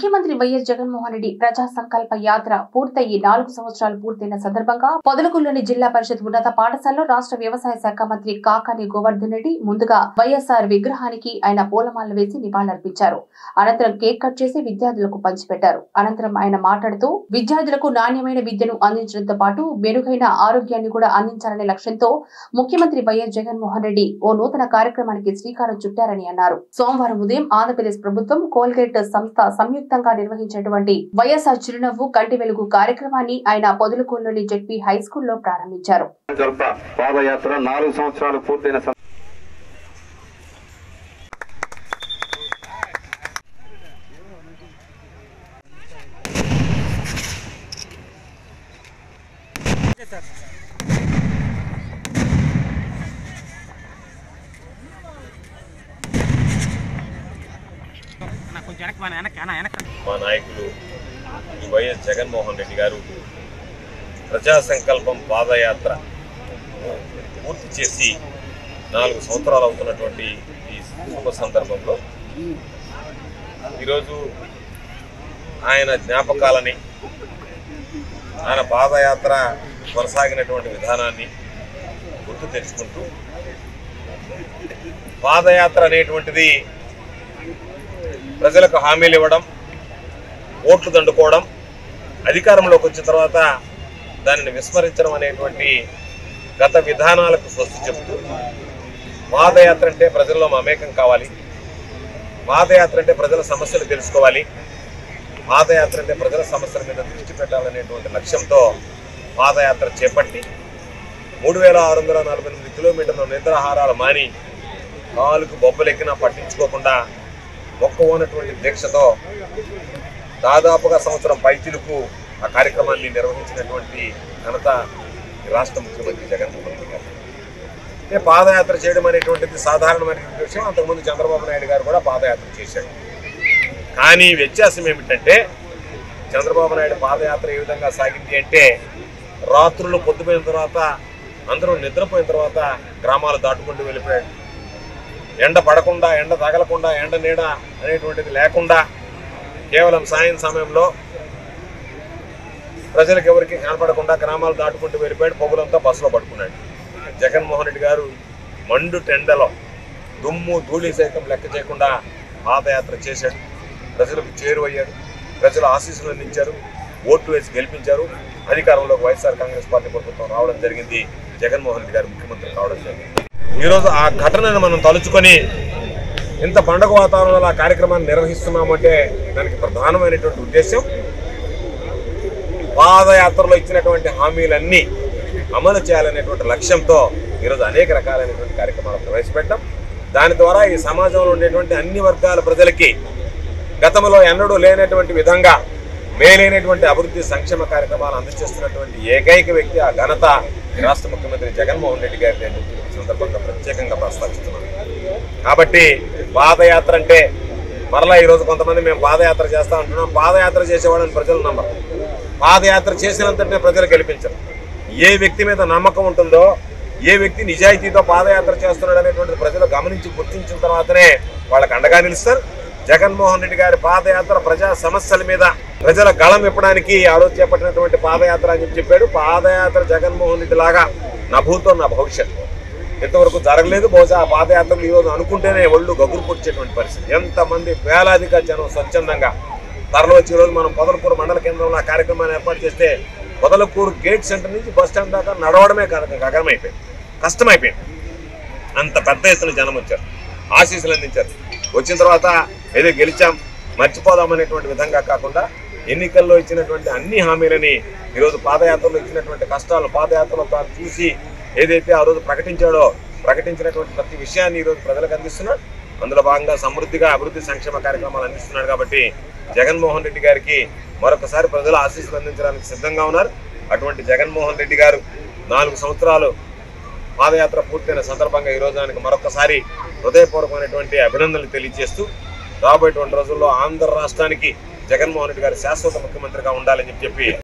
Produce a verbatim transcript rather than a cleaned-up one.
ముఖ్యమంత్రి వైఎస్ జగన్మోహన్ రెడ్డి ప్రజా సంకల్ప యాత్ర పూర్తయి నాలుగు సంవత్సరాలు పూర్తయిన సందర్భంగా పొదలకూరులోని జిల్లా పరిషత్ ఉన్నత పాఠశాలలో రాష్ట్ర వ్యవసాయ శాఖ మంత్రి కాకాని గోవర్ధన్ రెడ్డి ముందుగా వైఎస్ఆర్ విగ్రహానికి ఆయన పూలమాలలు వేసి నివాళులర్పించారు. అనంతరం కేక్ కట్ చేసి విద్యార్థులకు పంచిపెట్టారు. అనంతరం ఆయన మాట్లాడుతూ విద్యార్థులకు నాణ్యమైన విద్యను అందించడంతో పాటు మెరుగైన ఆరోగ్యాన్ని కూడా అందించాలనే లక్ష్యంతో ముఖ్యమంత్రి వైఎస్ జగన్మోహన్ రెడ్డి ఓ నూతన కార్యక్రమానికి శ్రీకారం చుట్టారని అన్నారు. సోమవారం ఉదయం ఆంధ్రప్రదేశ్ ప్రభుత్వం కోల్గేట్ సంస్థ సంయుక్తంగా నిర్వహించినటువంటి వైఎస్ఆర్ చిరునవ్వు కంటి వెలుగు కార్యక్రమాన్ని ఆయన పొదలకూరులోని జెడ్పీ హై స్కూల్లో ప్రారంభించారు. పాదయాత్ర నాలుగు సంవత్సరాలు పూర్తయిన మా నాయకులు వైఎస్ జగన్మోహన్ రెడ్డి గారు ప్రజా సంకల్పం పాదయాత్ర పూర్తి చేసి నాలుగు సంవత్సరాలు అవుతున్నటువంటి ఈ శుభ సందర్భంలో ఈరోజు ఆయన జ్ఞాపకాలని, ఆయన పాదయాత్ర కొనసాగినటువంటి విధానాన్ని గుర్తు తెచ్చుకుంటూ, పాదయాత్ర అనేటువంటిది ప్రజలకు హామీలు ఇవ్వడం, ఓట్లు దండుకోవడం, అధికారంలోకి వచ్చిన తర్వాత దానిని విస్మరించడం అనేటువంటి గత విధానాలకు స్వస్తి చెబుతూ, పాదయాత్ర అంటే ప్రజల్లో మమేకం కావాలి, పాదయాత్ర అంటే ప్రజల సమస్యలు తెలుసుకోవాలి, పాదయాత్ర అంటే ప్రజల సమస్యల మీద దృష్టి పెట్టాలనేటువంటి లక్ష్యంతో పాదయాత్ర చేపట్టి మూడు వేల ఆరు వందల నలభై ఎనిమిది కిలోమీటర్ల నిద్రాహారాలు మాని కాలుకు బొబ్బలెక్కినా పట్టించుకోకుండా మొక్కవోనటువంటి దీక్షతో దాదాపుగా సంవత్సరం పైచిలుకు ఆ కార్యక్రమాన్ని నిర్వహించినటువంటి ఘనత రాష్ట్ర ముఖ్యమంత్రి జగన్మోహన్ రెడ్డి గారు. అంటే పాదయాత్ర చేయడం అనేటువంటిది సాధారణమైనటువంటి విషయం. అంతకుముందు చంద్రబాబు నాయుడు గారు కూడా పాదయాత్ర చేశాడు. కానీ వ్యత్యాసం ఏమిటంటే, చంద్రబాబు నాయుడు పాదయాత్ర ఏ విధంగా సాగింది అంటే, రాత్రులు పొద్దుపోయిన తర్వాత అందరూ నిద్రపోయిన తర్వాత గ్రామాలు దాటుకుంటూ వెళ్ళిపోయాడు. ఎండ పడకుండా, ఎండ తగలకుండా, ఎండ నీడ అనేటువంటిది లేకుండా కేవలం సాయం సమయంలో ప్రజలకు ఎవరికి కనపడకుండా గ్రామాలు దాటుకుంటూ వెళ్ళిపోయాడు. పొగులంతా బస్సులో పడుకున్నాడు. జగన్మోహన్ రెడ్డి గారు మండు టెండలో దుమ్ము ధూళి సైతం లెక్క చేయకుండా పాదయాత్ర చేశాడు. ప్రజలకు చేరువయ్యాడు. ప్రజలు ఆశీస్సులు అందించారు, ఓట్లు వేసి గెలిపించారు. అధికారంలోకి వైఎస్ఆర్ కాంగ్రెస్ పార్టీ ప్రభుత్వం రావడం జరిగింది. జగన్మోహన్ రెడ్డి గారు ముఖ్యమంత్రి కావడం జరిగింది. ఈరోజు ఆ ఘటనను మనం తలుచుకొని ఇంత పండుగ వాతావరణంలో ఆ కార్యక్రమాన్ని నిర్వహిస్తున్నామంటే దానికి ప్రధానమైనటువంటి ఉద్దేశం, పాదయాత్రలో ఇచ్చినటువంటి హామీలన్నీ అమలు చేయాలనేటువంటి లక్ష్యంతో ఈరోజు అనేక రకాలైనటువంటి కార్యక్రమాలు ప్రవేశపెట్టాం. దాని ద్వారా ఈ సమాజంలో ఉండేటువంటి అన్ని వర్గాల ప్రజలకి గతంలో ఎన్నడూ లేనటువంటి విధంగా మేలైనటువంటి అభివృద్ధి సంక్షేమ కార్యక్రమాలు అందజేస్తున్నటువంటి ఏకైక వ్యక్తి, ఆ ఘనత రాష్ట్ర ముఖ్యమంత్రి జగన్మోహన్ రెడ్డి గారి సందర్భంగా ప్రత్యేకంగా ప్రస్తావిస్తున్నాను. కాబట్టి పాదయాత్ర అంటే మరలా ఈరోజు కొంతమంది మేము పాదయాత్ర చేస్తా ఉంటున్నాం. పాదయాత్ర చేసేవాళ్ళని ప్రజలు నమ్మరు. పాదయాత్ర చేసినంతనే ప్రజలు గెలిపించరు. ఏ వ్యక్తి మీద నమ్మకం ఉంటుందో, ఏ వ్యక్తి నిజాయితీతో పాదయాత్ర చేస్తున్నాడు అనేటువంటిది ప్రజలు గమనించి గుర్తించిన తర్వాతనే వాళ్ళకి అండగా నిలుస్తారు. జగన్మోహన్ రెడ్డి గారి పాదయాత్ర ప్రజా సమస్యల మీద ప్రజల గళం ఇప్పడానికి ఆ రోజు చేపట్టినటువంటి పాదయాత్ర అని చెప్పి చెప్పాడు. పాదయాత్ర జగన్మోహన్ రెడ్డి లాగా నా భూతో నా భవిష్యత్తు ఇంతవరకు జరగలేదు. బహుశా ఆ పాదయాత్రలు ఈరోజు అనుకుంటేనే ఒళ్ళు గగురు పొడిచేటువంటి పరిస్థితి. ఎంతమంది వేలాదిగా జనం స్వచ్ఛందంగా తరలి వచ్చి ఈరోజు మనం పొదలకూరు మండల కేంద్రంలో ఆ కార్యక్రమాన్ని ఏర్పాటు చేస్తే పొదలకూరు గేట్ సెంటర్ నుంచి బస్ స్టాండ్ దాకా నడవడమే గగనమైపోయింది, కష్టమైపోయింది. అంత పెద్ద ఎత్తున జనం వచ్చారు, ఆశీస్సులు అందించారు. వచ్చిన తర్వాత ఏదో గెలిచాం మర్చిపోదామనేటువంటి విధంగా కాకుండా ఎన్నికల్లో ఇచ్చినటువంటి అన్ని హామీలని ఈరోజు పాదయాత్రలో ఇచ్చినటువంటి కష్టాలు పాదయాత్రలో తాను చూసి ఏదైతే ఆ రోజు ప్రకటించాడో ప్రకటించినటువంటి ప్రతి విషయాన్ని ఈరోజు ప్రజలకు అందిస్తున్నాడు. అందులో భాగంగా సమృద్ధిగా అభివృద్ధి సంక్షేమ కార్యక్రమాలు అందిస్తున్నాడు. కాబట్టి జగన్మోహన్ రెడ్డి గారికి మరొకసారి ప్రజలు ఆశీస్సులు అందించడానికి సిద్ధంగా ఉన్నారు. అటువంటి జగన్మోహన్ రెడ్డి గారు నాలుగు సంవత్సరాలు పాదయాత్ర పూర్తయిన సందర్భంగా ఈరోజు దానికి మరొకసారి హృదయపూర్వకమైనటువంటి అభినందనలు తెలియజేస్తూ, రాబోయేటువంటి రోజుల్లో ఆంధ్ర రాష్ట్రానికి జగన్మోహన్ రెడ్డి గారు శాశ్వత ముఖ్యమంత్రిగా ఉండాలని చెప్పి